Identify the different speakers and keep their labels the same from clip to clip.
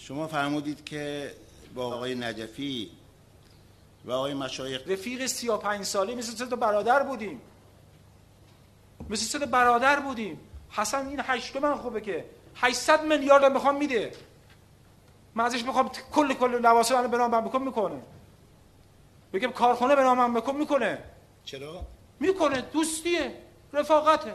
Speaker 1: شما فرمودید که با آقای نجفی و آقای مشایخ
Speaker 2: رفیق 35 ساله مثل سه تا برادر بودیم. مثل سه تا برادر بودیم. حسن این 8 من خوبه که 800 میلیارد هم بخوام میده. من ازش بخوام کل لواسه منو به نام من بکن میکنه. بگم کارخونه به نام من بکن میکنه.
Speaker 1: چرا؟
Speaker 2: میکنه. دوستیه، رفاقته.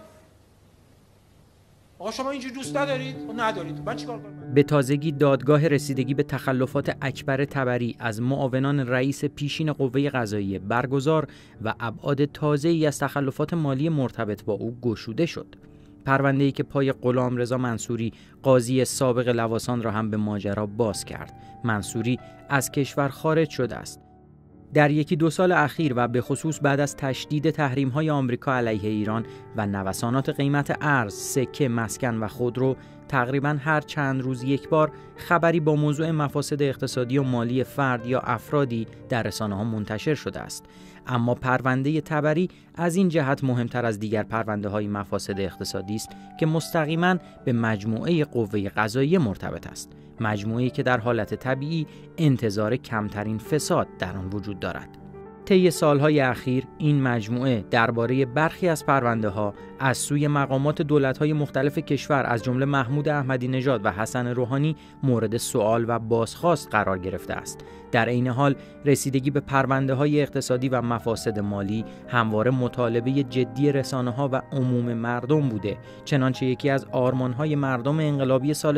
Speaker 2: آقا شما اینجوری دوست ندارید؟ ندارید. من چیکار کنم؟
Speaker 3: به تازگی دادگاه رسیدگی به تخلفات اکبر طبری از معاونان رئیس پیشین قوه قضاییه برگزار و ابعاد تازه‌ای از تخلفات مالی مرتبط با او گشوده شد. پرونده‌ای که پای غلامرضا منصوری قاضی سابق لواسان را هم به ماجرا باز کرد. منصوری از کشور خارج شده است. در 1-2 سال اخیر و به خصوص بعد از تشدید تحریم‌های آمریکا علیه ایران و نوسانات قیمت ارز، سکه، مسکن و خودرو، تقریباً هر چند روز یک بار خبری با موضوع مفاسد اقتصادی و مالی فرد یا افرادی در رسانه‌ها منتشر شده است. اما پرونده طبری از این جهت مهمتر از دیگر پرونده‌های مفاسد اقتصادی است که مستقیماً به مجموعه قوه قضاییه مرتبط است. مجموعه‌ای که در حالت طبیعی انتظار کمترین فساد در آن وجود دارد. طی سالهای اخیر این مجموعه درباره برخی از پرونده‌ها از سوی مقامات دولت‌های مختلف کشور از جمله محمود احمدی نژاد و حسن روحانی مورد سؤال و بازخواست قرار گرفته است. در عین حال رسیدگی به پرونده‌های اقتصادی و مفاسد مالی همواره مطالبه جدی رسانه‌ها و عموم مردم بوده، چنانچه یکی از آرمان‌های مردم انقلابی سال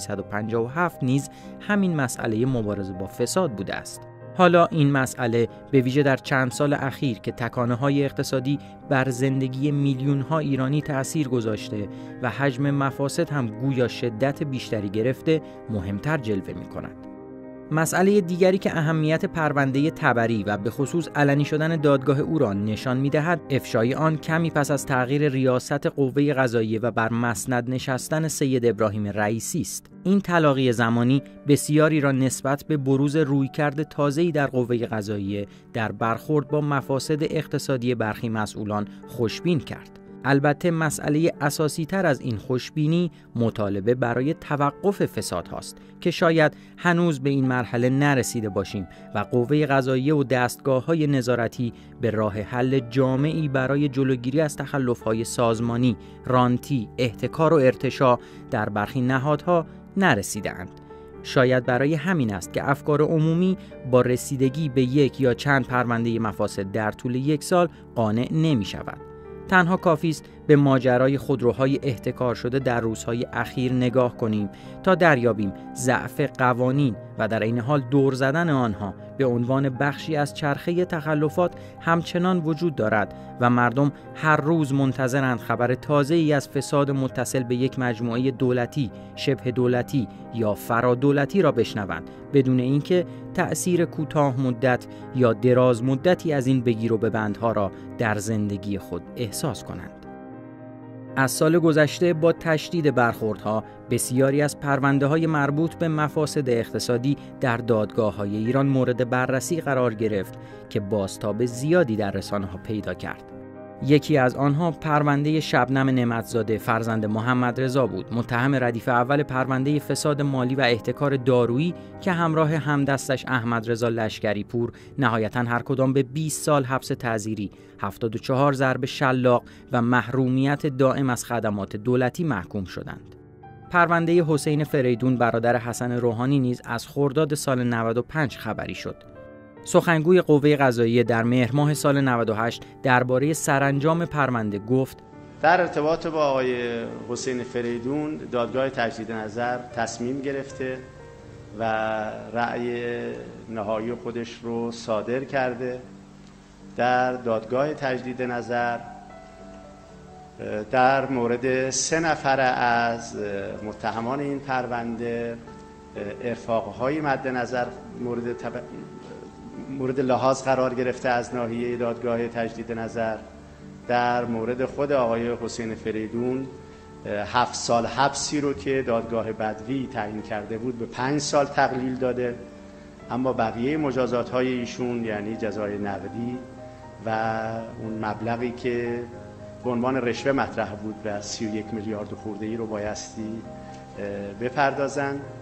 Speaker 3: 1357 نیز همین مسئله مبارزه با فساد بوده است. حالا این مسئله به ویژه در چند سال اخیر که تکانه‌های اقتصادی بر زندگی میلیون‌ها ایرانی تأثیر گذاشته و حجم مفاسد هم گویا شدت بیشتری گرفته، مهمتر جلوه می‌کند. مسئله دیگری که اهمیت پرونده طبری و به خصوص علنی شدن دادگاه او را نشان می‌دهد، افشای آن کمی پس از تغییر ریاست قوه قضاییه و بر مسند نشستن سید ابراهیم رئیسی است. این تلاقی زمانی بسیاری را نسبت به بروز رویکرد تازه‌ای در قوه قضاییه در برخورد با مفاسد اقتصادی برخی مسئولان خوشبین کرد. البته مسئله اساسی تر از این خوشبینی مطالبه برای توقف فساد هاست که شاید هنوز به این مرحله نرسیده باشیم و قوه قضاییه و دستگاه‌های نظارتی به راه حل جامعی برای جلوگیری از تخلف‌های سازمانی، رانتی، احتکار و ارتشاء در برخی نهادها نرسیده‌اند. شاید برای همین است که افکار عمومی با رسیدگی به یک یا چند پرونده مفاسد در طول 1 سال قانع نمی‌شود. تنها کافی است به ماجرای خودروهای احتکار شده در روزهای اخیر نگاه کنیم تا دریابیم ضعف قوانین و در این حال دور زدن آنها به عنوان بخشی از چرخه تخلفات همچنان وجود دارد و مردم هر روز منتظرند خبر تازه‌ای از فساد متصل به یک مجموعه دولتی، شبه دولتی یا فرادولتی را بشنوند، بدون اینکه تأثیر کوتاه مدت یا دراز مدتی از این بگیر و ببندها را در زندگی خود احساس کنند. از سال گذشته با تشدید برخوردها بسیاری از پرونده‌های مربوط به مفاسد اقتصادی در دادگاه‌های ایران مورد بررسی قرار گرفت که بازتاب زیادی در رسانه‌ها پیدا کرد. یکی از آنها پرونده شبنم نعمتزاده فرزند محمد رضا بود، متهم ردیف اول پرونده فساد مالی و احتکار دارویی که همراه همدستش احمد رضا لشکری پور نهایتاً هر کدام به 20 سال حبس تعزیری، 74 ضرب شلاق و محرومیت دائم از خدمات دولتی محکوم شدند. پرونده حسین فریدون برادر حسن روحانی نیز از خرداد سال 95 خبری شد. سخنگوی قوه قضاییه در مهر ماه سال 98 درباره سرانجام پرونده گفت:
Speaker 4: در ارتباط با آقای حسین فریدون دادگاه تجدید نظر تصمیم گرفته و رأی نهایی خودش رو صادر کرده. در دادگاه تجدید نظر در مورد 3 نفر از متهمان این پرونده ارفاق‌های مد نظر مورد لحاظ قرار گرفته از ناحیه دادگاه تجدید نظر. در مورد خود آقای حسین فریدون 7 سال حبسی رو که دادگاه بدوی تعیین کرده بود به 5 سال تقلیل داده، اما بقیه مجازات های ایشون یعنی جزای نقدی و اون مبلغی که به عنوان رشوه مطرح بود و 31 میلیارد خورده ای رو بایستی بپردازند.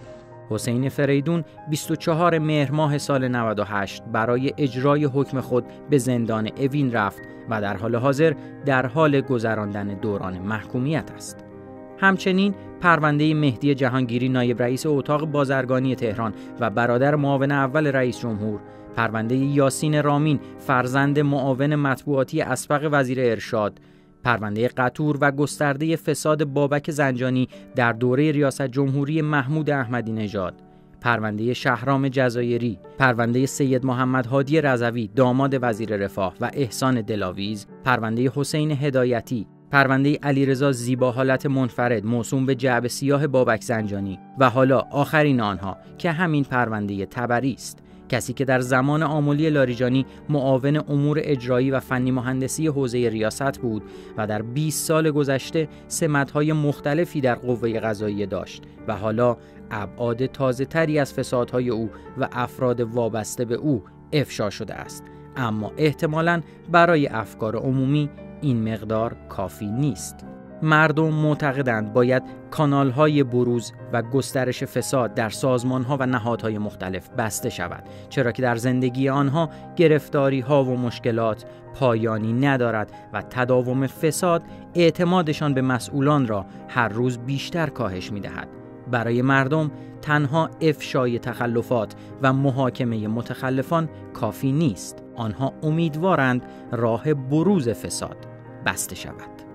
Speaker 3: حسین فریدون 24 مهر ماه سال 98 برای اجرای حکم خود به زندان اوین رفت و در حال حاضر در حال گذراندن دوران محکومیت است. همچنین پرونده مهدی جهانگیری نایب رئیس اتاق بازرگانی تهران و برادر معاون اول رئیس جمهور، پرونده یاسین رامین فرزند معاون مطبوعاتی اسبق وزیر ارشاد، پرونده قطور و گسترده فساد بابک زنجانی در دوره ریاست جمهوری محمود احمدی نژاد، پرونده شهرام جزایری، پرونده سید محمد هادی رضوی داماد وزیر رفاه و احسان دلاویز، پرونده حسین هدایتی، پرونده علیرضا زیبا حالت منفرد موسوم به جعبه سیاه بابک زنجانی و حالا آخرین آنها که همین پرونده تبری است، کسی که در زمان آملی لاریجانی معاون امور اجرایی و فنی مهندسی حوزه ریاست بود و در 20 سال گذشته سمت‌های مختلفی در قوه قضاییه داشت و حالا ابعاد تازه‌تری از فسادهای او و افراد وابسته به او افشا شده است. اما احتمالاً برای افکار عمومی این مقدار کافی نیست. مردم معتقدند باید کانال‌های بروز و گسترش فساد در سازمان‌ها و نهادهای مختلف بسته شود، چرا که در زندگی آنها گرفتاری‌ها و مشکلات پایانی ندارد و تداوم فساد اعتمادشان به مسئولان را هر روز بیشتر کاهش می‌دهد. برای مردم تنها افشای تخلفات و محاکمه متخلفان کافی نیست. آنها امیدوارند راه بروز فساد بسته شود.